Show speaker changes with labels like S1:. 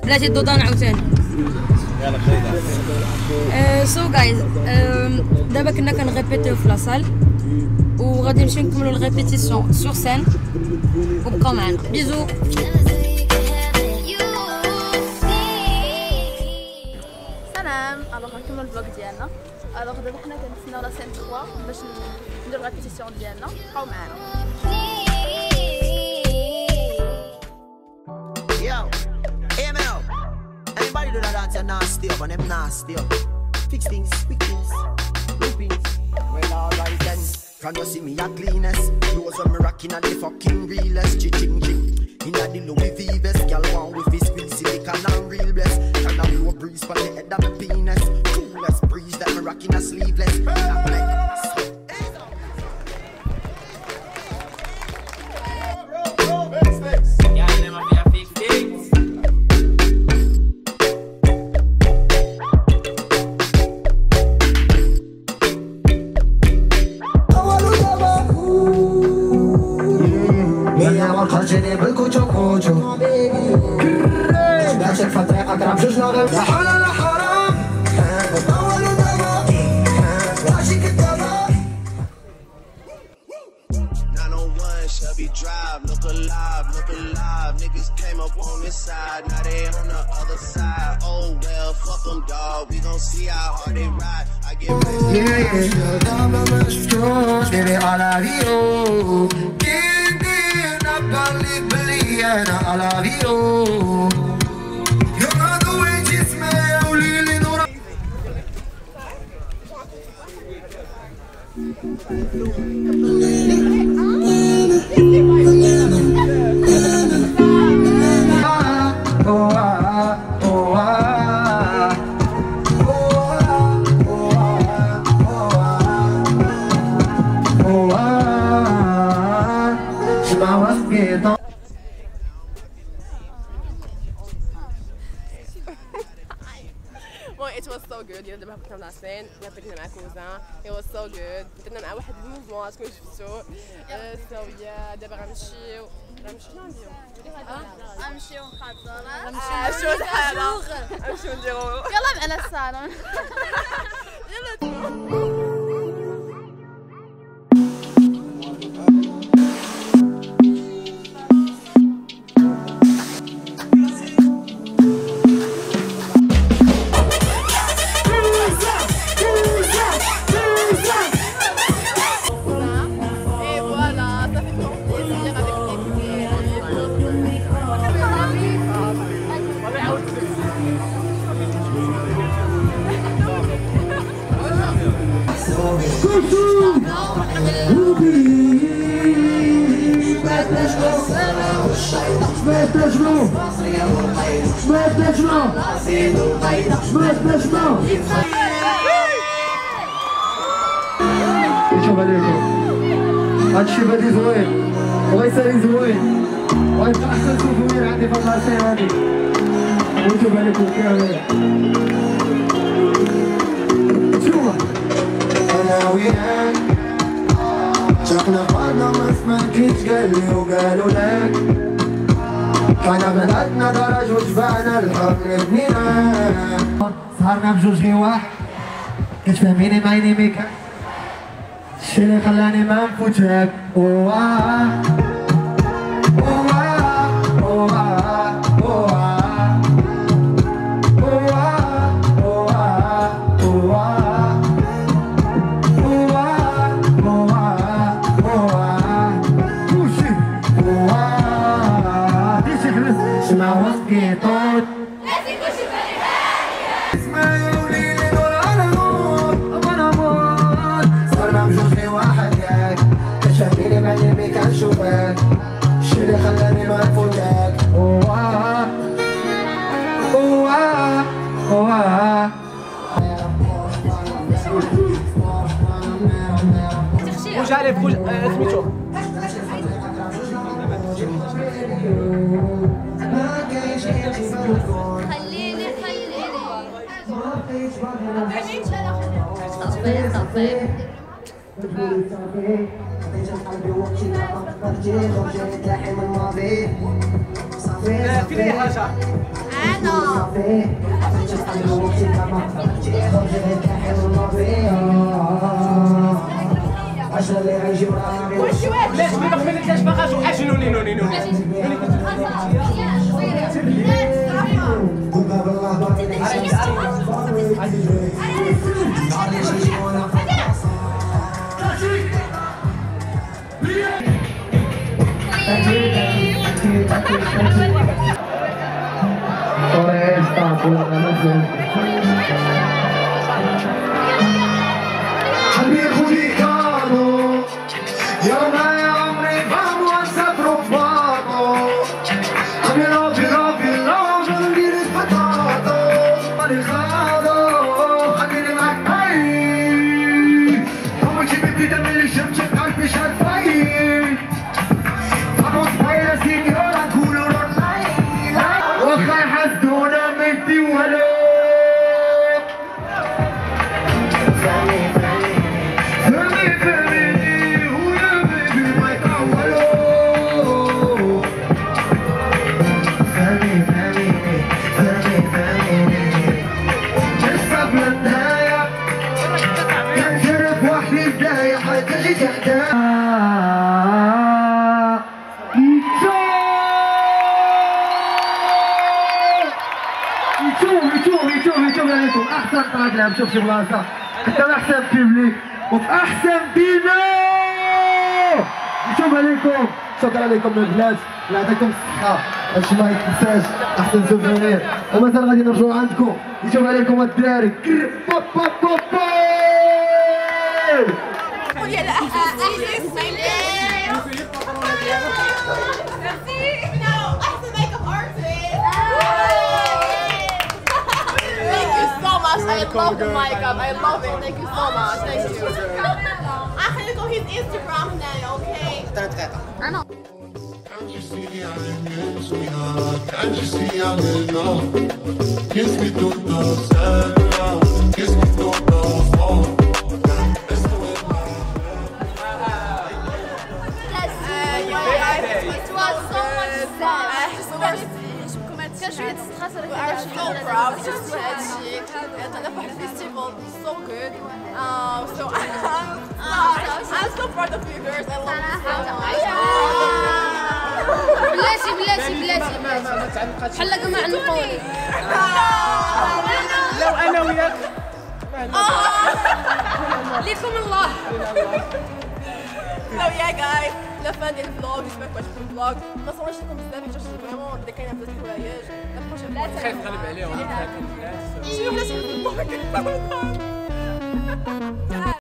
S1: بلاتي الضوضان عاوتاني. سو جايز دابا كنا كنغيبيتيو في لاصال وغادي نمشيو نكملو الغيبيتيسيون سور سين وبقاو معنا. بيزو.
S2: سلام. الوغ غنكملو الفلوق ديالنا. الوغ دابا حنا كنتسناو لا سين 3 باش نديرو الغيبيتيسيون ديالنا. بقاو معنا.
S3: Anybody do that dance and nasty up and them nasty up. Fix things, quick things, loopings. Well alright then, can you see me a cleanest? Clothes when me rocking at the fucking realest. Ching ching, inna the Louis V vest. Girl want with his squeeze silicone and real bless. Can a blow breeze for the head of my penis. Coolest breeze that me rocking a sleeveless.
S4: خرجني بالكوتشو كوتشو ماشي في الطريق اقرب جوج ناغم لا حول ولا حرام اول دابا ماشي كدابا
S3: 901 Shelby Drive, look alive, niggas came up on this side, now they on the other side, oh well, fuck them dawg, we gon' see how hard they ride, I get
S4: baby all I you قالك بلي انا على غيرو يا ضوي جسمي يا وليلي نور
S2: Well, it was so good. دابا هبطنا من العصين، هبطنا مع كوزان. It was so good. درنا مع واحد الموفمون تكون شفتو. سويا دابا غنمشيو شنو نديرو؟ غنمشيو نخاطرو. غنمشيو الحالة. غنمشيو نديرو. يلا معنا الصالون. يلا.
S4: شوف عليكم هادشي بادي زوين وغيسالي زوين وغيبقى احسن سوفونير عندي في العصير هادي وشوف عليكم كامل شوف انا وياك شافنا بعضنا ما سمعتيش قالي وقالوا لك كان بلادنا درج وشبعنا الحب بنينا سهرنا بجوج غي واحد كتفهميني معيني ميكا الشي اللي خلاني ما نفوتك اواه اواه اواه اواه اواه اواه اواه اواه اواه كلشي اواه ديشي خلص سمع وصفي طوط لازم كلشي بالي هادية اسمع يا وليلي نور على نور أمان أمان صرنا بجوج واحد ياك كتشافيني بعيني بيك كنشوفك الشي اللي خلاني ما نفوتك اواه اواه اواه
S5: واش عارف سميتو
S2: خليني صافي صافي
S5: فين حاجه ليش ما بغيتش باغاش اجنوني نوني نوني
S4: يشوف احسن طريق لعب شوف شي بلاصه قدام احسن بيبليك وفي احسن بينو. نشوف عليكم، شكرا لكم البنات، الله يعطيكم الصحه، هادشي ما يتنساش، احسن سوفونير. ومازال غادي نرجعوا عندكم، نشوف عليكم الدراري. بوب بوب بوب
S2: قولي على احسن I love the makeup. I love it. Thank you so much. Thank you. أخليكم his Instagram هنا, okay?
S6: Can't you see I'm in, sweetheart? Can't you see I'm in love? Kiss me through the sun, kiss me through the fall. That's the way
S1: It was so much fun. كان شوية ستريس
S2: We are so proud to see هادشي. أنا في الفيستيفال so good. So I'm so proud of you girls. I love you so much.
S1: بلاتي بحال جماعة النقول.
S5: لو انا وياك
S1: ليكم الله.
S2: So yeah guys, la fin du vlog, j'espère que tu le vlog. ما صورش لكم بزاف حيت فريمون بدا كاينه بزاف الحوايج. لا بروشين
S5: خايف نغلب عليهم.
S2: شنو بلاتي الفلوق